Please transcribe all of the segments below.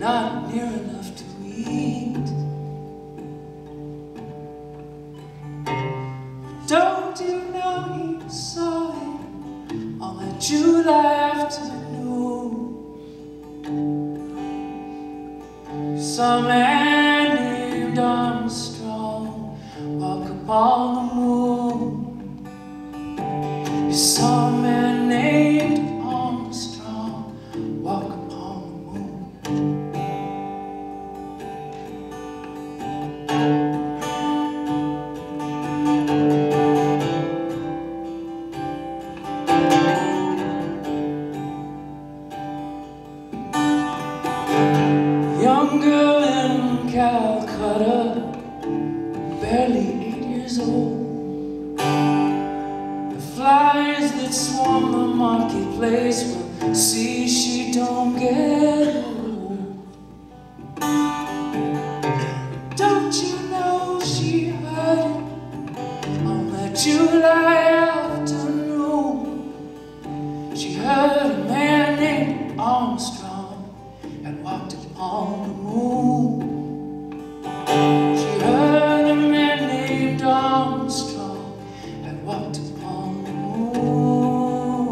not near enough to eat. Don't you know he saw it on that July afternoon? Some man named Armstrong walk upon the moon. You saw a man named Armstrong walk upon the moon. Young girl in Calcutta, barely 8 years old. The flies that swarm the marketplace will see she don't get old. Don't you know she heard it on that July afternoon? She heard a man named Armstrong had walked upon the moon. She heard a man named Armstrong had walked upon the moon.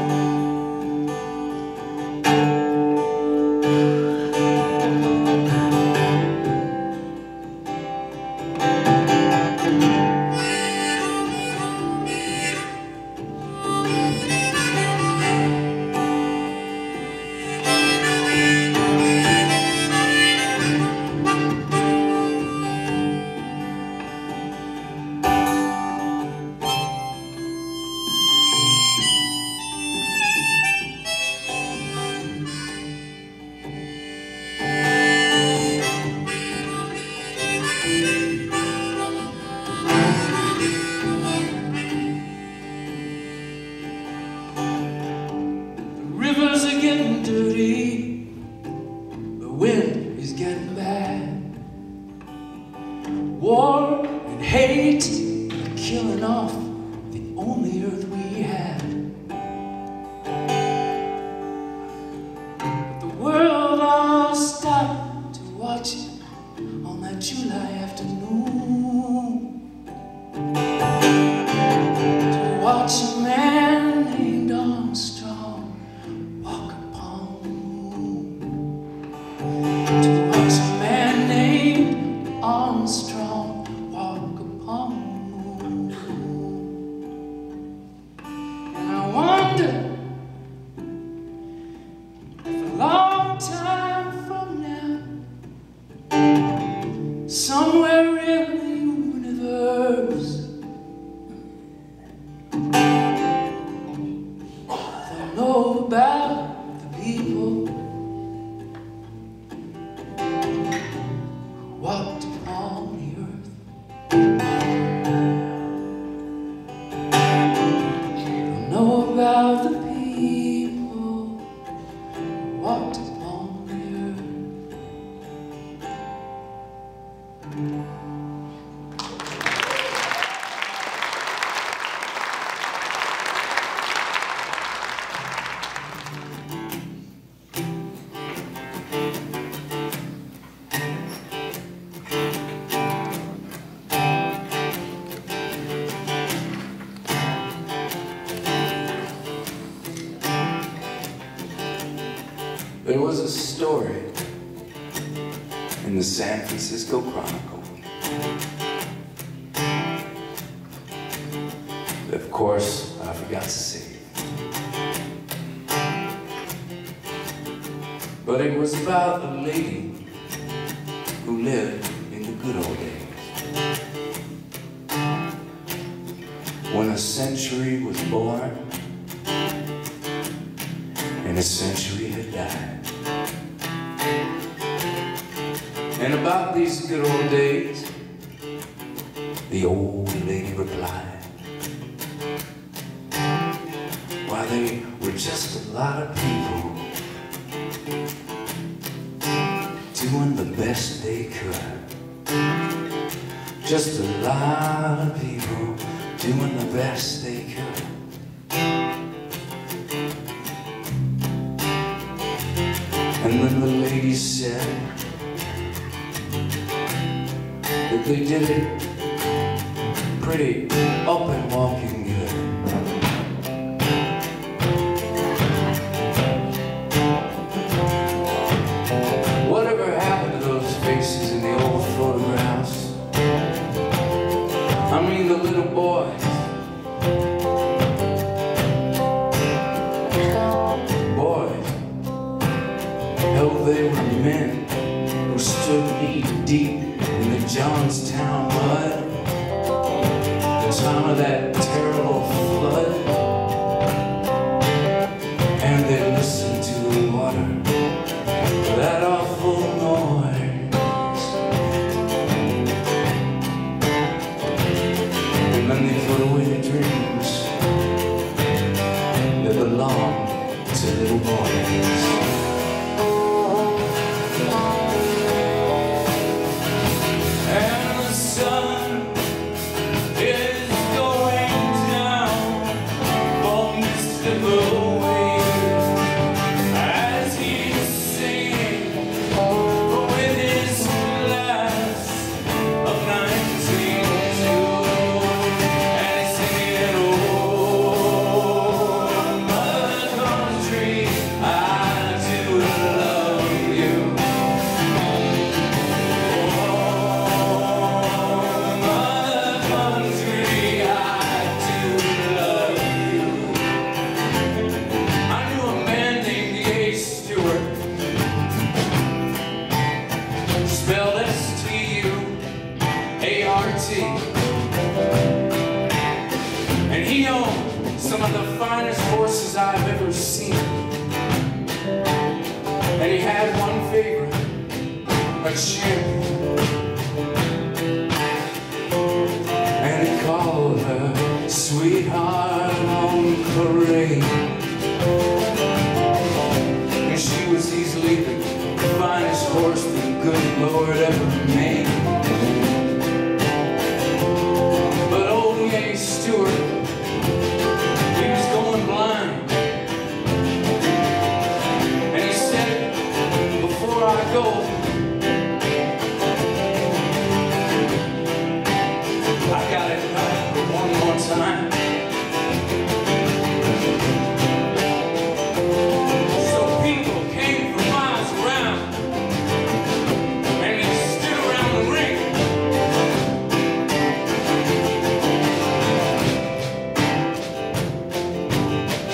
Rivers are getting dirty, the wind is getting bad. War and hate are killing off the only earth we have. But the world all stopped to watch it on that July afternoon. To watch a man named Armstrong walk upon the moon. To watch a man named Armstrong walk upon the moon. And I wonder if a long time from now, somewhere in the universe, they'll know about the people who walked upon the earth. They'll know about the people who walked upon the earth. There was a story in the San Francisco Chronicle that, of course, I forgot to say. But it was about a lady who lived in the good old days, when a century was born and a century had died. And about these good old days, the old lady replied, why, they were just a lot of people doing the best they could. Just a lot of people doing the best they could. And And then the lady said that they did it pretty up and walking good. Whatever happened to those faces in the old photographs? I mean the little boys. Boys, hell, they were men who stood knee deep in the Johnstown mud. The time of that terrible flood. And they listened to the water, that awful noise. And then they put away the dreams that belong to little boys. And the sun is going down for Mr. Bowie as he's singing with his glass of 1902. And he's singing, oh, mother country, I do love you. Spelled S-T-U-A-R-T. And he owned some of the finest horses I've ever seen. And he had one favorite, a champion. And he called her Sweetheart on Parade. And she was easily the finest horse the good Lord ever made. But old Yay Stewart, he was going blind. And he said, before I go, I got it one more time.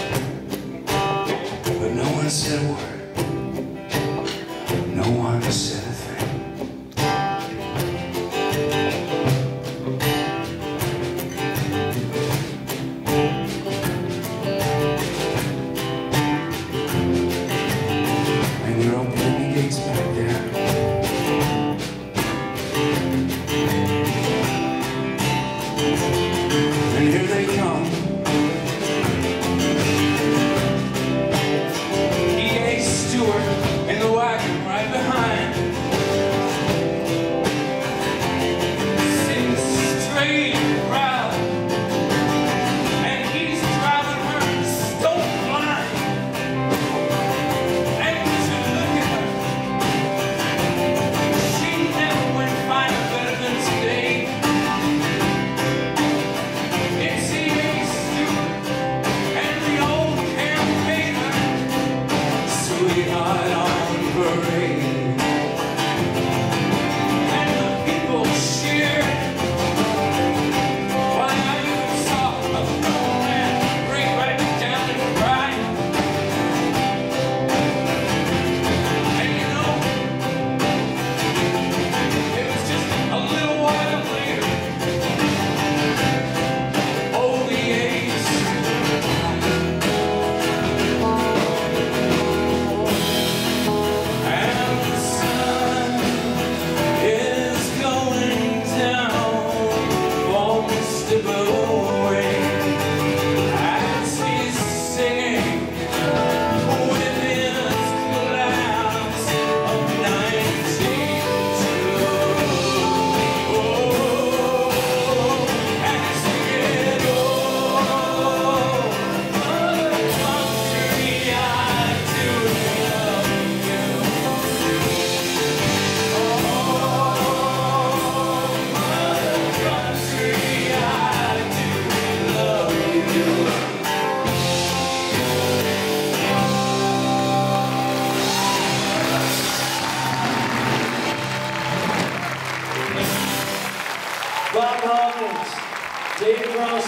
Said a word. No one said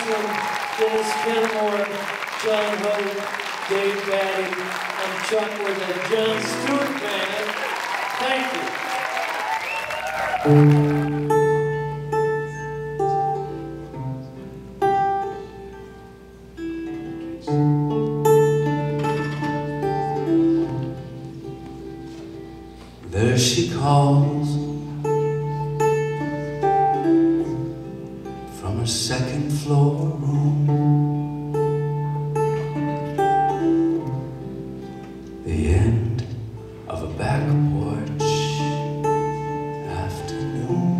Russell, Dennis Kenmore, John Hope, Dave Batty, and Chuck with the John Stewart Band. Thank you. There she calls from her second floor room, the end of a back porch afternoon.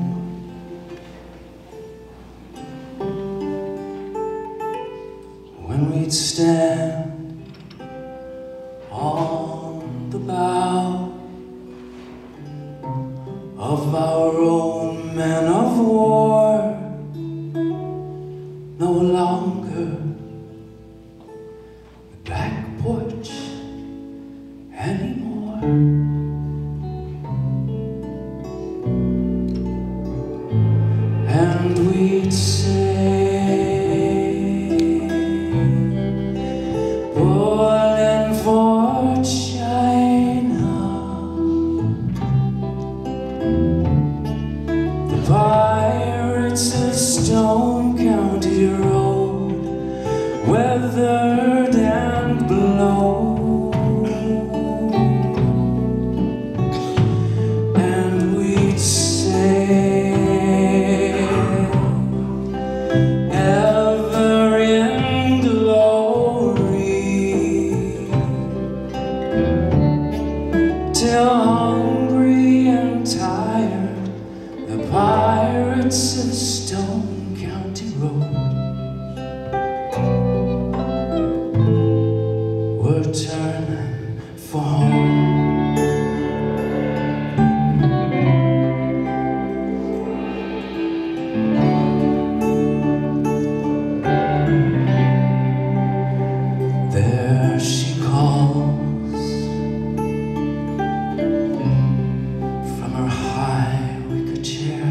When we'd stand on the bow of our own man of war, no longer the back porch anymore. And we'd say, boiling for China, the pirates of Stone County Road, weathered and blown. And we'd say, ever in glory, till hungry and tired, the pirates of Stone County Road were turning for home. There she calls from her high wicker chair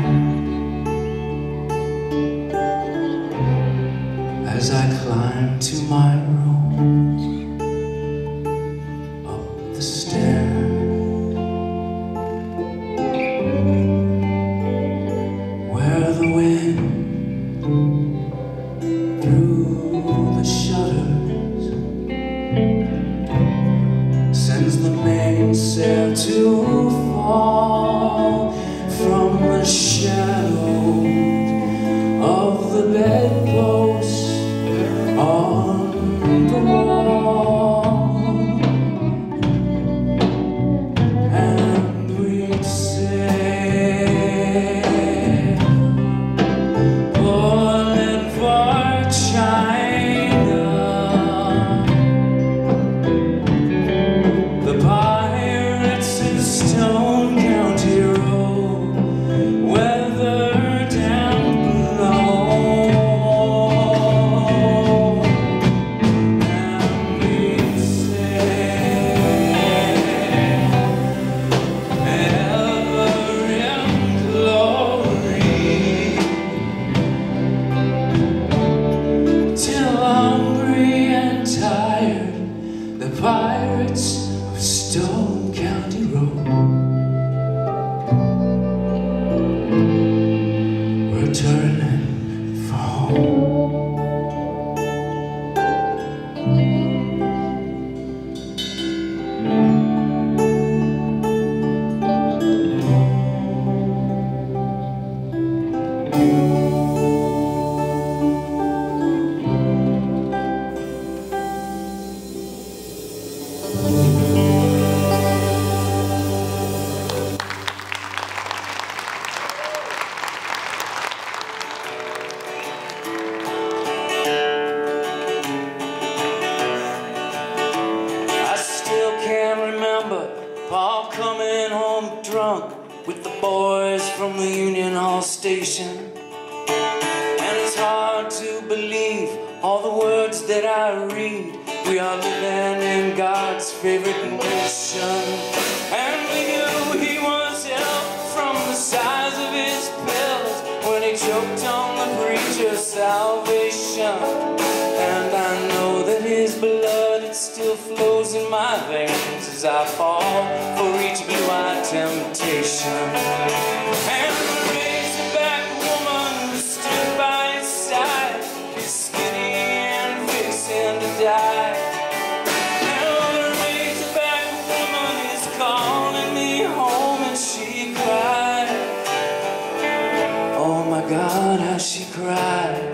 as I climb to my room up the stair. Where the wind through the shutters sends the mainsail to fall from the shadow of the bedpost on the wall. And we'd say, pulling for China, the pirates of Stone County Road, weathered and blown. And we'd say, ever in glory, till hungry and tired, the pirates of Stone County Road were turning for home. I still can remember Paul coming home drunk with the boys from the Union Hall station. And it's hard to believe all the words that I read. We are living in God's favorite nation. And we knew he was ill from the size of his pills when he choked on the preacher's salvation. as I fall for each blue-eyed temptation. And the razorback woman who stood by his side is skinny and fixing to die. Now the razorback woman is calling me home and she cried. Oh my God, how she cried.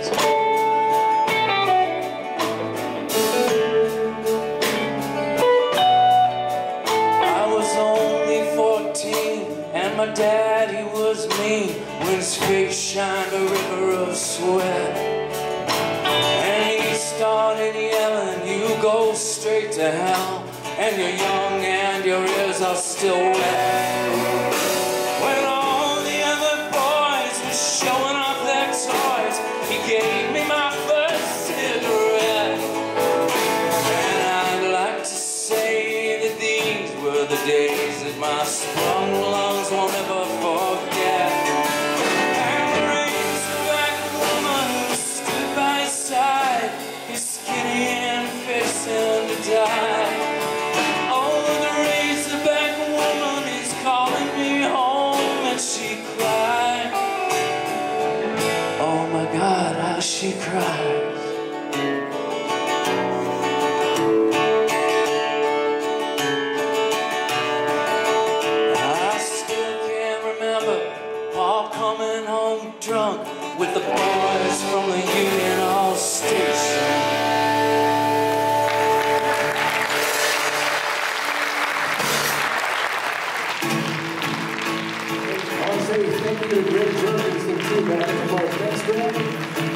My daddy was mean when his face shined a river of sweat. And he started yelling, you go straight to hell, and you're young and your ears are still wet. When all the other boys were showing off their toys, he gave me my first cigarette. And I'd like to say that these were the days that my sprung lungs won't ever forget. And the razorback woman who stood by his side is skinny and fixing to die. Oh, the razorback woman is calling me home and she cried. Oh my God, how she cried. Coming home drunk with the boys from the Union Hall Station. I'll say thank you to Greg Jorgensen too, back in the next round.